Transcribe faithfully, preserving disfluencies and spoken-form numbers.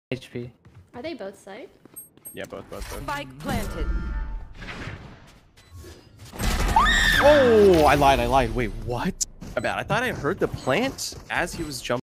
H P. Are they both side? Yeah, both, both, both. Spike planted. Oh, I lied, I lied. Wait, what? My bad. I thought I heard the plant as he was jumping.